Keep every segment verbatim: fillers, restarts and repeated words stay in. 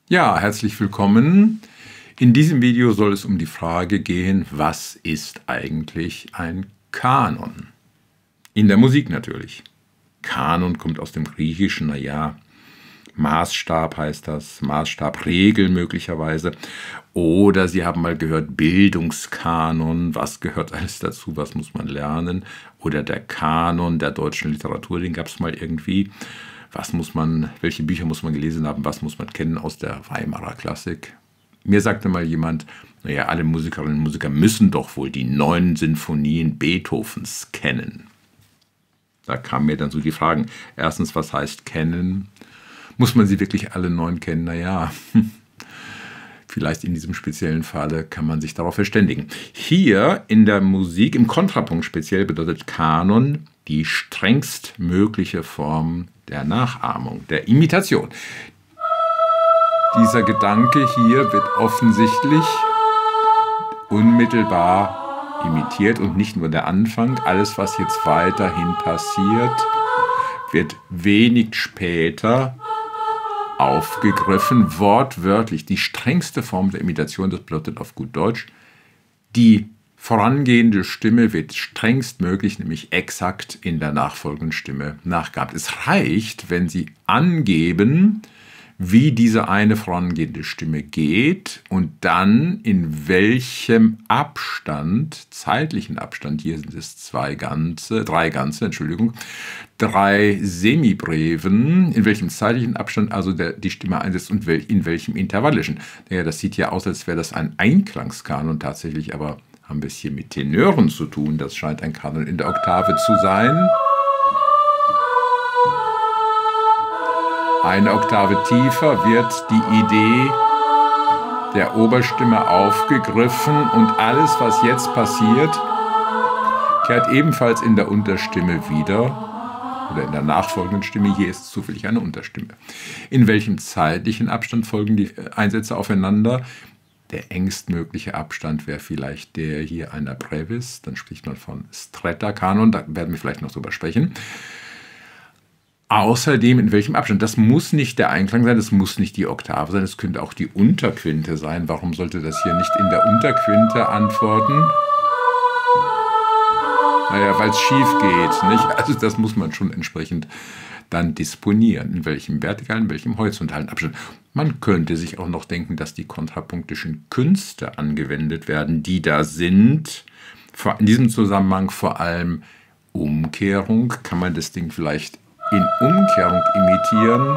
Ja, herzlich willkommen. In diesem Video soll es um die Frage gehen, was ist eigentlich ein Kanon? In der Musik natürlich. Kanon kommt aus dem Griechischen, naja, Maßstab heißt das, Maßstab, Regel möglicherweise. Oder Sie haben mal gehört, Bildungskanon, was gehört alles dazu, was muss man lernen? Oder der Kanon der deutschen Literatur, den gab es mal irgendwie. Was muss man, welche Bücher muss man gelesen haben, was muss man kennen aus der Weimarer Klassik? Mir sagte mal jemand, naja, alle Musikerinnen und Musiker müssen doch wohl die neun Sinfonien Beethovens kennen. Da kamen mir dann so die Fragen, erstens, was heißt kennen? Muss man sie wirklich alle neun kennen? Naja, vielleicht in diesem speziellen Falle kann man sich darauf verständigen. Hier in der Musik, im Kontrapunkt speziell, bedeutet Kanon die strengst mögliche Form der Nachahmung, der Imitation. Dieser Gedanke hier wird offensichtlich unmittelbar imitiert und nicht nur der Anfang. Alles, was jetzt weiterhin passiert, wird wenig später aufgegriffen, wortwörtlich. Die strengste Form der Imitation, das bedeutet auf gut Deutsch, die vorangehende Stimme wird strengstmöglich, nämlich exakt in der nachfolgenden Stimme nachgeahmt. Es reicht, wenn Sie angeben, wie diese eine vorangehende Stimme geht und dann in welchem Abstand, zeitlichen Abstand, hier sind es zwei ganze, drei ganze, Entschuldigung, drei Semibreven, in welchem zeitlichen Abstand also der, die Stimme einsetzt und wel, in welchem intervallischen. Naja, das sieht ja aus, als wäre das ein Einkangskanon, tatsächlich aber haben wir es hier mit Tenören zu tun. Das scheint ein Kanon in der Oktave zu sein. Eine Oktave tiefer wird die Idee der Oberstimme aufgegriffen und alles, was jetzt passiert, kehrt ebenfalls in der Unterstimme wieder oder in der nachfolgenden Stimme. Hier ist zufällig eine Unterstimme. In welchem zeitlichen Abstand folgen die Einsätze aufeinander? Der engstmögliche Abstand wäre vielleicht der hier einer Brevis, dann spricht man von Stretta-Kanon, da werden wir vielleicht noch drüber sprechen. Außerdem in welchem Abstand? Das muss nicht der Einklang sein, das muss nicht die Oktave sein, das könnte auch die Unterquinte sein. Warum sollte das hier nicht in der Unterquinte antworten? Naja, weil es schief geht, nicht? Also das muss man schon entsprechend dann disponieren, in welchem vertikalen, in welchem horizontalen Abstand. Man könnte sich auch noch denken, dass die kontrapunktischen Künste angewendet werden, die da sind. In diesem Zusammenhang vor allem Umkehrung. Kann man das Ding vielleicht in Umkehrung imitieren?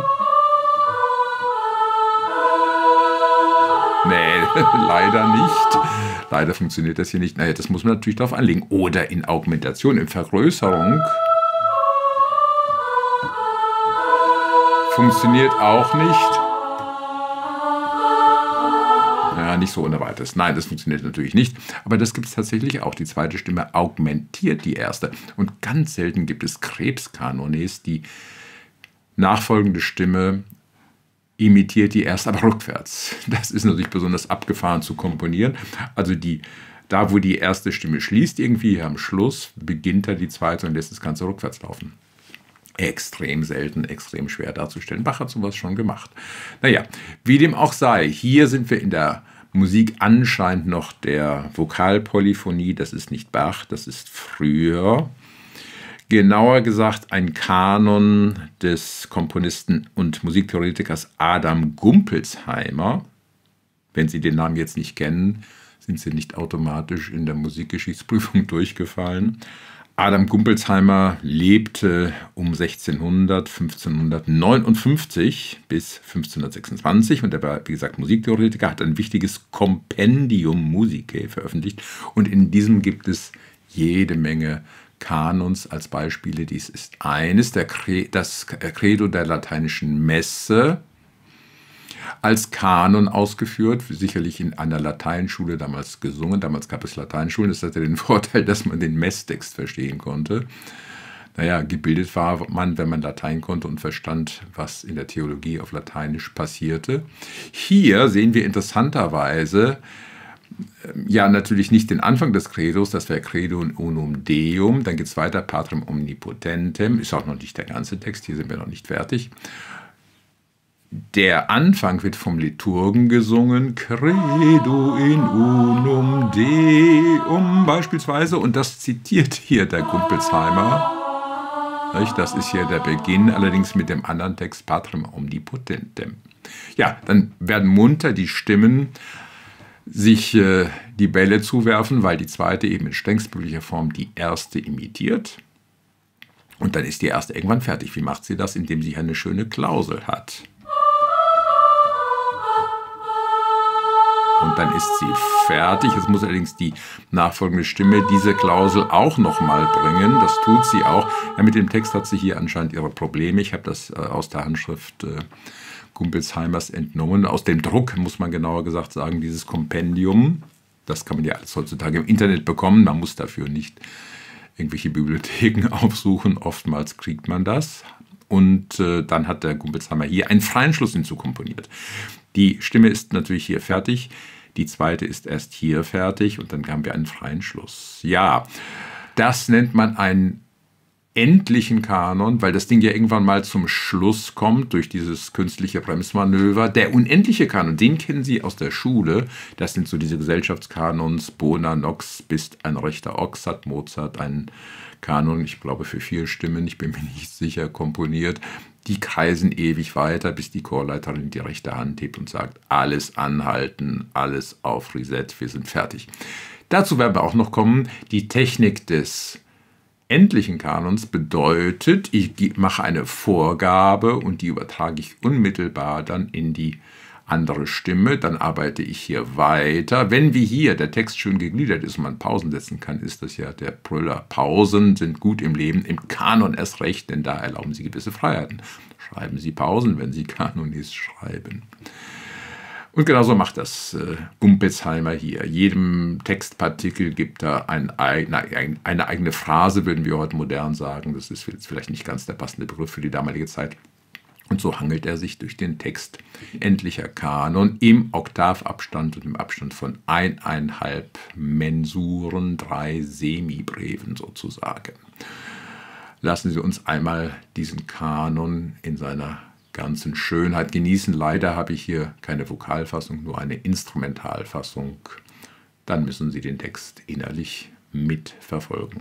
Nee, leider nicht. Leider funktioniert das hier nicht. Naja, das muss man natürlich darauf anlegen. Oder in Augmentation, in Vergrößerung. Funktioniert auch nicht. Ja, nicht so ohne weiteres. Nein, das funktioniert natürlich nicht. Aber das gibt es tatsächlich auch. Die zweite Stimme augmentiert die erste. Und ganz selten gibt es Krebskanones, die nachfolgende Stimme imitiert die erste, aber rückwärts. Das ist natürlich besonders abgefahren zu komponieren. Also die, da, wo die erste Stimme schließt, irgendwie am Schluss, beginnt da die zweite und lässt das Ganze rückwärts laufen. Extrem selten, extrem schwer darzustellen. Bach hat sowas schon gemacht. Naja, wie dem auch sei, hier sind wir in der Musik anscheinend noch der Vokalpolyphonie. Das ist nicht Bach, das ist früher. Genauer gesagt ein Kanon des Komponisten und Musiktheoretikers Adam Gumpelsheimer. Wenn Sie den Namen jetzt nicht kennen, sind Sie nicht automatisch in der Musikgeschichtsprüfung durchgefallen. Adam Gumpelsheimer lebte um sechzehnhundert, fünfzehnhundertneunundfünfzig bis fünfzehnhundertsechsundzwanzig und er war, wie gesagt, Musiktheoretiker, hat ein wichtiges Compendium Musicae veröffentlicht und in diesem gibt es jede Menge Kanons als Beispiele. Dies ist eines, der Cre- das Credo der lateinischen Messe, als Kanon ausgeführt, sicherlich in einer Lateinschule damals gesungen. Damals gab es Lateinschulen, das hatte den Vorteil, dass man den Messtext verstehen konnte. Naja, gebildet war man, wenn man Latein konnte und verstand, was in der Theologie auf Lateinisch passierte. Hier sehen wir interessanterweise ja natürlich nicht den Anfang des Credos, das wäre Credo unum Deum. Dann geht es weiter, Patrem omnipotentem, ist auch noch nicht der ganze Text, hier sind wir noch nicht fertig. Der Anfang wird vom Liturgen gesungen, Credo in unum Deum beispielsweise, und das zitiert hier der Gumpelsheimer. Das ist hier der Beginn, allerdings mit dem anderen Text Patrem Omnipotentem. Ja, dann werden munter die Stimmen sich äh, die Bälle zuwerfen, weil die zweite eben in strengstmöglicher Form die erste imitiert. Und dann ist die erste irgendwann fertig. Wie macht sie das? Indem sie eine schöne Klausel hat. Und dann ist sie fertig. Jetzt muss allerdings die nachfolgende Stimme diese Klausel auch nochmal bringen. Das tut sie auch. Ja, mit dem Text hat sie hier anscheinend ihre Probleme. Ich habe das äh, aus der Handschrift äh, Gumpelsheimers entnommen. Aus dem Druck, muss man genauer gesagt sagen, dieses Kompendium. Das kann man ja alles heutzutage im Internet bekommen. Man muss dafür nicht irgendwelche Bibliotheken aufsuchen. Oftmals kriegt man das. Und äh, dann hat der Gumpelsheimer hier einen freien Schluss hinzukomponiert. Die Stimme ist natürlich hier fertig, die zweite ist erst hier fertig und dann haben wir einen freien Schluss. Ja, das nennt man einen endlichen Kanon, weil das Ding ja irgendwann mal zum Schluss kommt durch dieses künstliche Bremsmanöver. Der unendliche Kanon, den kennen Sie aus der Schule. Das sind so diese Gesellschaftskanons, Bona, Nox, bist ein rechter Ochs, hat Mozart einen Kanon, ich glaube für vier Stimmen, ich bin mir nicht sicher, komponiert. Die kreisen ewig weiter, bis die Chorleiterin die rechte Hand hebt und sagt, alles anhalten, alles auf Reset, wir sind fertig. Dazu werden wir auch noch kommen. Die Technik des endlichen Kanons bedeutet, ich mache eine Vorgabe und die übertrage ich unmittelbar dann in die andere Stimme, dann arbeite ich hier weiter. Wenn wie hier der Text schön gegliedert ist und man Pausen setzen kann, ist das ja der Brüller. Pausen sind gut im Leben, im Kanon erst recht, denn da erlauben Sie gewisse Freiheiten. Schreiben Sie Pausen, wenn Sie Kanonis schreiben. Und genauso macht das äh, Gumpelsheimer hier. Jedem Textpartikel gibt er ein, eine, eine eigene Phrase, würden wir heute modern sagen. Das ist jetzt vielleicht nicht ganz der passende Begriff für die damalige Zeit. Und so hangelt er sich durch den Text endlicher Kanon im Oktavabstand und im Abstand von eineinhalb Mensuren, drei Semibreven sozusagen. Lassen Sie uns einmal diesen Kanon in seiner ganzen Schönheit genießen. Leider habe ich hier keine Vokalfassung, nur eine Instrumentalfassung. Dann müssen Sie den Text innerlich mitverfolgen.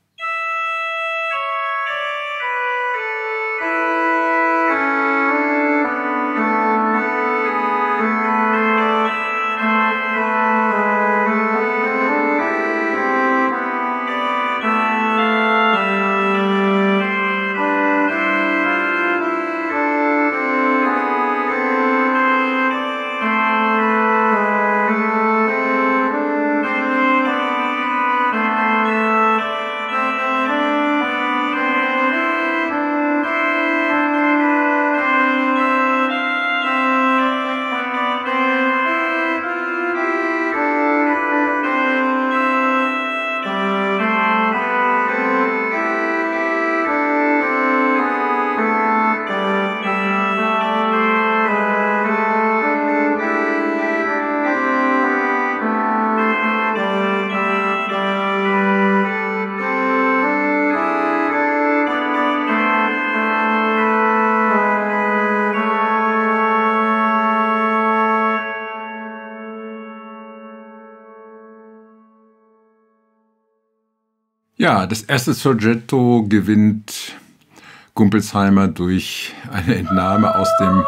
Ja, das erste Soggetto gewinnt Gumpelsheimer durch eine Entnahme aus dem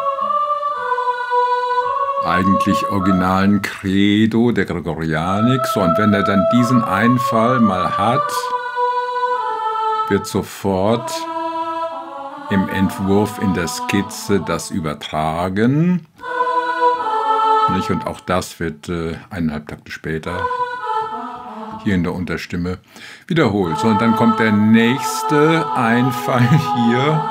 eigentlich originalen Credo der Gregorianik. So, und wenn er dann diesen Einfall mal hat, wird sofort im Entwurf in der Skizze das übertragen. Und auch das wird äh, eineinhalb Takte später hier in der Unterstimme wiederholt. So, und dann kommt der nächste Einfall hier.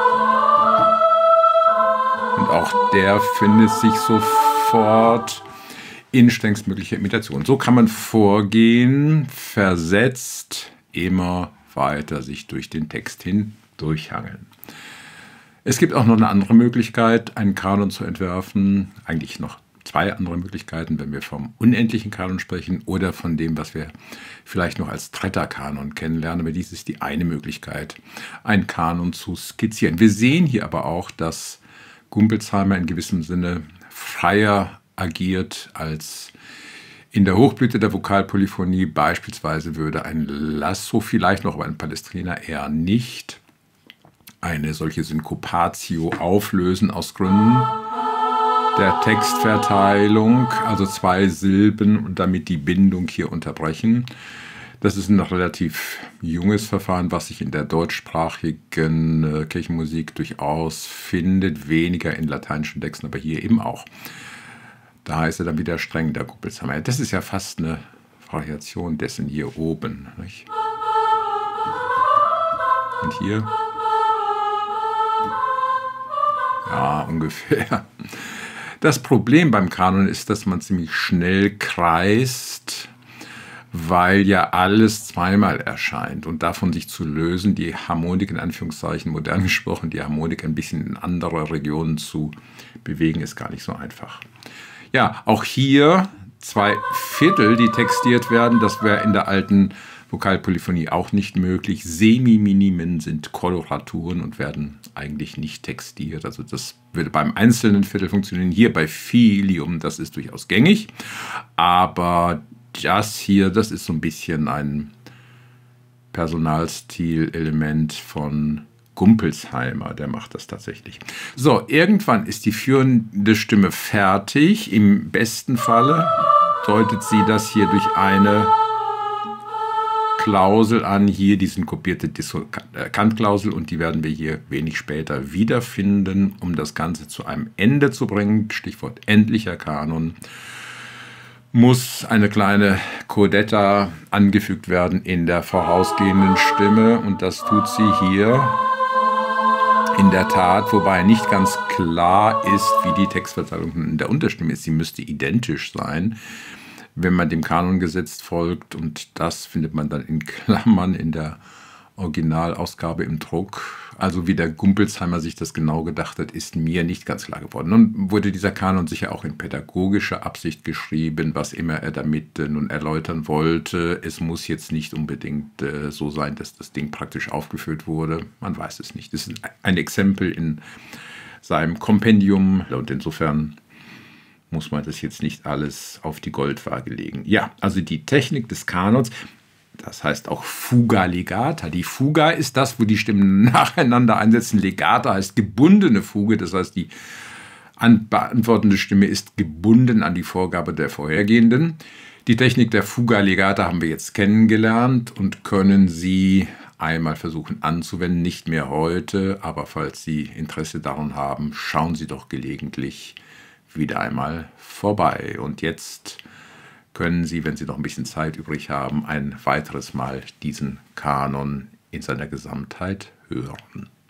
Und auch der findet sich sofort in strengstmöglicher Imitation. So kann man vorgehen, versetzt, immer weiter sich durch den Text hin durchhangeln. Es gibt auch noch eine andere Möglichkeit, einen Kanon zu entwerfen, eigentlich noch zwei andere Möglichkeiten, wenn wir vom unendlichen Kanon sprechen oder von dem, was wir vielleicht noch als dritter Kanon kennenlernen. Aber dies ist die eine Möglichkeit, einen Kanon zu skizzieren. Wir sehen hier aber auch, dass Gumpelsheimer in gewissem Sinne freier agiert als in der Hochblüte der Vokalpolyphonie. Beispielsweise würde ein Lasso vielleicht noch, aber ein Palestrina eher nicht, eine solche Synkopatio auflösen aus Gründen der Textverteilung, also zwei Silben und damit die Bindung hier unterbrechen. Das ist ein noch relativ junges Verfahren, was sich in der deutschsprachigen äh, Kirchenmusik durchaus findet, weniger in lateinischen Texten, aber hier eben auch. Da ist er dann wieder streng, der Gumpelsheimer. Das ist ja fast eine Variation dessen hier oben. Nicht? Und hier? Ja, ungefähr. Das Problem beim Kanon ist, dass man ziemlich schnell kreist, weil ja alles zweimal erscheint. Und davon sich zu lösen, die Harmonik in Anführungszeichen, modern gesprochen, die Harmonik ein bisschen in andere Regionen zu bewegen, ist gar nicht so einfach. Ja, auch hier zwei Viertel, die textiert werden, das wäre in der alten Vokalpolyphonie auch nicht möglich. Semiminimen sind Koloraturen und werden eigentlich nicht textiert. Also das würde beim einzelnen Viertel funktionieren. Hier bei Filium, das ist durchaus gängig. Aber das hier, das ist so ein bisschen ein Personalstil-Element von Gumpelsheimer, der macht das tatsächlich. So, irgendwann ist die führende Stimme fertig. Im besten Falle deutet sie das hier durch eine Klausel an, hier die synkopierte Dissonantklausel, und die werden wir hier wenig später wiederfinden, um das Ganze zu einem Ende zu bringen. Stichwort endlicher Kanon. Muss eine kleine Codetta angefügt werden in der vorausgehenden Stimme, und das tut sie hier in der Tat, wobei nicht ganz klar ist, wie die Textverteilung in der Unterstimme ist. Sie müsste identisch sein, wenn man dem Kanongesetz folgt, und das findet man dann in Klammern in der Originalausgabe im Druck. Also wie der Gumpelsheimer sich das genau gedacht hat, ist mir nicht ganz klar geworden. Nun wurde dieser Kanon sicher auch in pädagogischer Absicht geschrieben, was immer er damit äh, nun erläutern wollte. Es muss jetzt nicht unbedingt äh, so sein, dass das Ding praktisch aufgeführt wurde. Man weiß es nicht. Es ist ein Exempel in seinem Kompendium, und insofern muss man das jetzt nicht alles auf die Goldwaage legen. Ja, also die Technik des Kanons, das heißt auch Fuga legata. Die Fuga ist das, wo die Stimmen nacheinander einsetzen. Legata heißt gebundene Fuge, das heißt, die beantwortende Stimme ist gebunden an die Vorgabe der vorhergehenden. Die Technik der Fuga legata haben wir jetzt kennengelernt und können sie einmal versuchen anzuwenden. Nicht mehr heute, aber falls Sie Interesse daran haben, schauen Sie doch gelegentlich wieder einmal vorbei. Und jetzt können Sie, wenn Sie noch ein bisschen Zeit übrig haben, ein weiteres Mal diesen Kanon in seiner Gesamtheit hören.